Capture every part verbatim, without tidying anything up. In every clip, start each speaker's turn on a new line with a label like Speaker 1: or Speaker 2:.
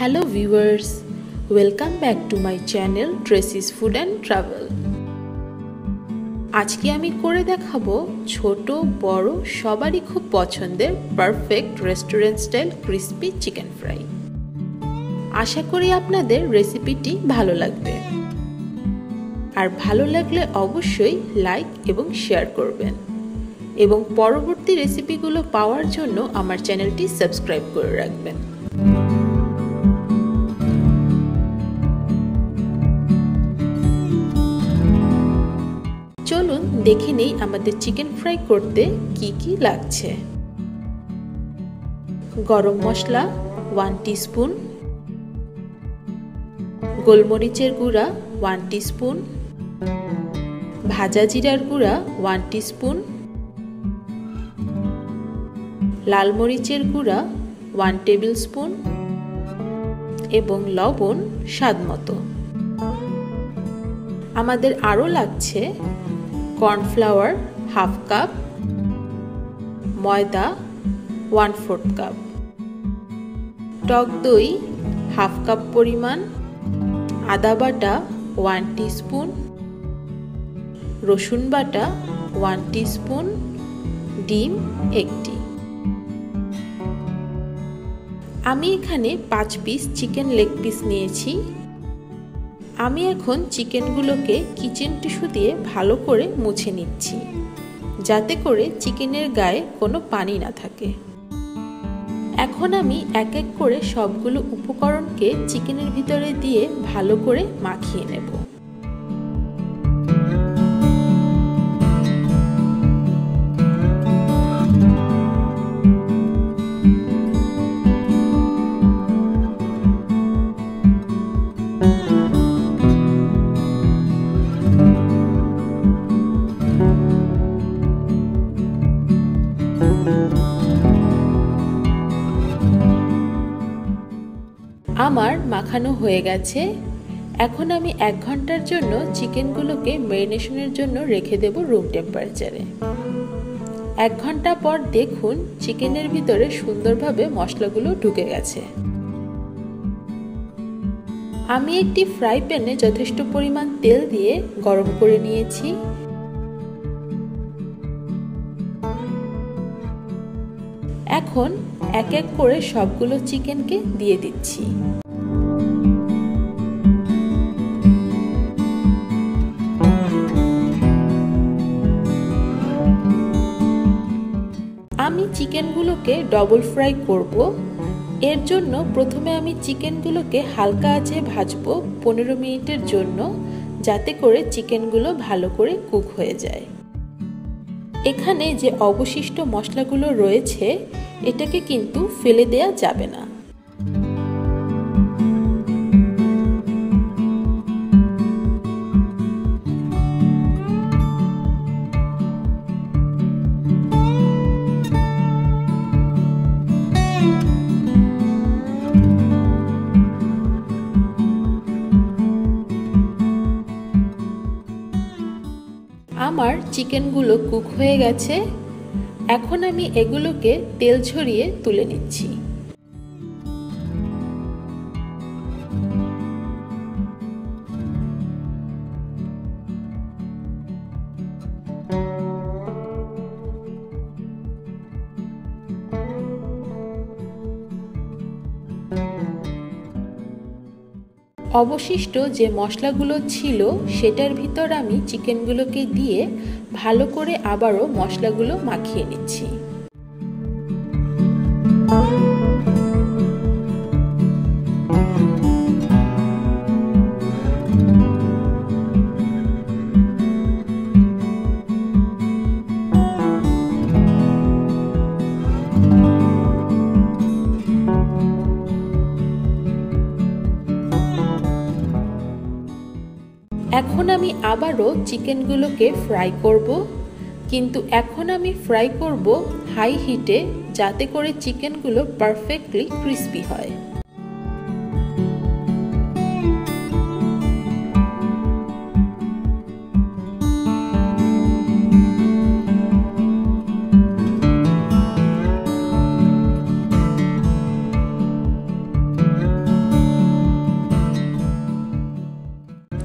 Speaker 1: Hello viewers, welcome back to my channel Tracy's Food and Travel. আজকে আমি করে দেখাবো ছোট বড় সবারই খুব পছন্দের perfect restaurant style crispy chicken fry. আশা করি আপনাদের রেসিপিটি ভালো লাগবে। আর ভালো লাগলে অবশ্যই লাইক এবং শেয়ার করবেন এবং পরবর্তী রেসিপিগুলো পাওয়ার জন্য আমার চ্যানেলটি সাবস্ক্রাইব করে রাখবেন। চলুন দেখে নেই আমাদের চিকেন ফ্রাই করতে কি কি লাগছে। গরম মশলা ওয়ান টিস্পুন, গোলমরিচের গুঁড়া ওয়ান টিস্পুন, ভাজা জিরার গুঁড়া ওয়ান টিস্পুন, লাল মরিচের গুঁড়া ওয়ান টেবিল স্পুন এবং লবণ স্বাদমতো। আমাদের আরও লাগছে কর্নফ্লাওয়ার হাফ কাপ, ময়দা ওয়ান ফোর্থ কাপ, টক দই হাফ কাপ পরিমাণ, আদা বাটা ওয়ান টিস্পুন, রসুন বাটা ওয়ান টিস্পুন, ডিম একটি। আমি এখানে পাঁচ পিস চিকেন লেগ পিস নিয়েছি। আমি এখন চিকেনগুলোকে কিচেন টিস্যু দিয়ে ভালো করে মুছে নিচ্ছি, যাতে করে চিকেনের গায়ে কোনো পানি না থাকে। এখন আমি এক এক করে সবগুলো উপকরণকে চিকেনের ভিতরে দিয়ে ভালো করে মাখিয়ে নেব। আমার মাখানো হয়ে গেছে। এখন আমি এক ঘন্টার জন্য চিকেনগুলোকে ম্যারিনেশনের জন্য রেখে দেব রুম টেম্পারেচারে। এক ঘন্টা পর দেখুন চিকেনের ভিতরে সুন্দরভাবে মশলাগুলো ঢুকে গেছে। আমি একটি ফ্রাই প্যানে যথেষ্ট পরিমাণ তেল দিয়ে গরম করে নিয়েছি। এখন এক এক করে সবগুলো চিকেনকে দিয়ে দিচ্ছি। আমি চিকেনগুলোকে ডবল ফ্রাই করব। এর জন্য প্রথমে আমি চিকেনগুলোকে হালকা আঁচে ভাজবো পনেরো মিনিটের জন্য, যাতে করে চিকেনগুলো ভালো করে কুক হয়ে যায়। এখানে যে অবশিষ্ট মশলাগুলো রয়েছে এটাকে কিন্তু ফেলে দেয়া যাবে না। আমার চিকেনগুলো কুক হয়ে গেছে। এখন আমি এগুলোকে তেল ঝরিয়ে তুলে নিচ্ছি। অবশিষ্ট যে মশলাগুলো ছিল সেটার ভিতর আমি চিকেনগুলোকে দিয়ে ভালো করে আবারও মশলাগুলো মাখিয়ে নিচ্ছি। এখন আমি আবারও চিকেনগুলোকে ফ্রাই করব, কিন্তু এখন আমি ফ্রাই করব হাই হিটে, যাতে করে চিকেনগুলো পারফেক্টলি ক্রিস্পি হয়।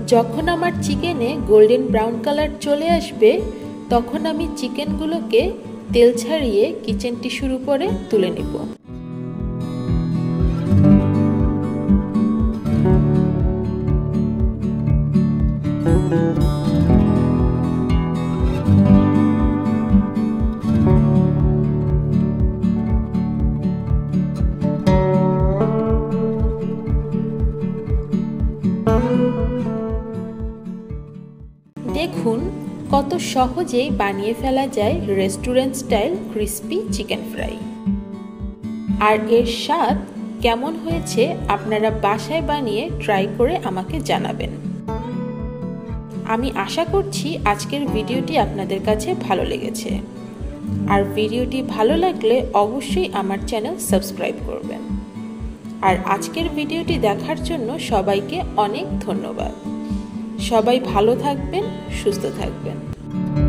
Speaker 1: যখন আমার চিকেনে গোল্ডেন ব্রাউন কালার চলে আসবে তখন আমি চিকেনগুলোকে তেল ছাড়িয়ে কিচেন টিস্যুর উপরে তুলে নেব। দেখুন কত সহজেই বানিয়ে ফেলা যায় restaurant style crispy chicken fry. আর এর স্বাদ কেমন হয়েছে আপনারা বাসায় বানিয়ে ট্রাই করে আমাকে জানাবেন। আমি আশা করছি আজকের ভিডিওটি আপনাদের কাছে ভালো লেগেছে। আর ভিডিওটি ভালো লাগলে অবশ্যই আমার চ্যানেল সাবস্ক্রাইব করবেন। আর আজকের ভিডিওটি দেখার জন্য সবাইকে অনেক ধন্যবাদ। সবাই ভালো থাকবেন, সুস্থ থাকবেন।